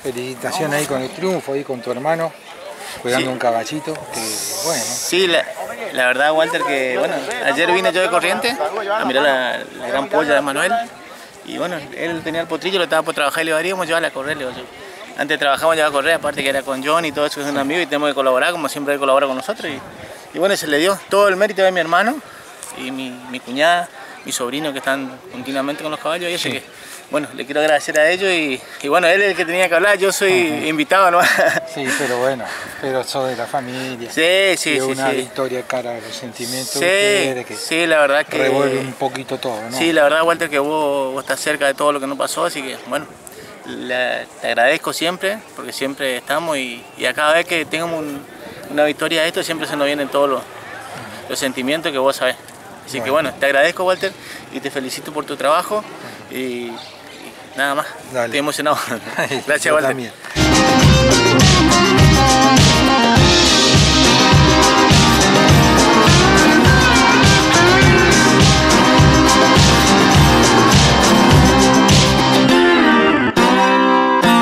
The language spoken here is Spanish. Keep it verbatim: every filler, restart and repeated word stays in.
felicitaciones ahí con el triunfo, ahí con tu hermano, cuidando sí. un caballito, que bueno. Sí, la, la verdad, Walter, que bueno, ayer vine yo de Corrientes a mirar la, la gran polla de Manuel, y bueno, él tenía el potrillo, lo estaba por trabajar y le iríamos llevarla a correr, le digo yo. Antes trabajamos llevar a correr, aparte que era con John y todo eso, que es un amigo y tenemos que colaborar, como siempre él colabora con nosotros, y, y bueno, se le dio todo el mérito de mi hermano y mi, mi cuñada, mi sobrino, que están continuamente con los caballos, y eso sí. que, bueno, le quiero agradecer a ellos, y, y bueno, él es el que tenía que hablar, yo soy uh-huh. invitado, ¿no? Sí, pero bueno, pero sos de la familia. Sí, sí, y sí. una sí. victoria cara a los sentimientos sí, de que sí, la verdad que revuelve un poquito todo, ¿no? Sí, la verdad, Walter, que vos, vos estás cerca de todo lo que nos pasó, así que, bueno, la, te agradezco siempre, porque siempre estamos, y, y a cada vez que tengamos un, una victoria de esto, siempre se nos vienen todos los, los sentimientos que vos sabés. Así bueno. que bueno, te agradezco, Walter, y te felicito por tu trabajo, y, y nada más. Dale. Estoy emocionado. Gracias, Walter. También.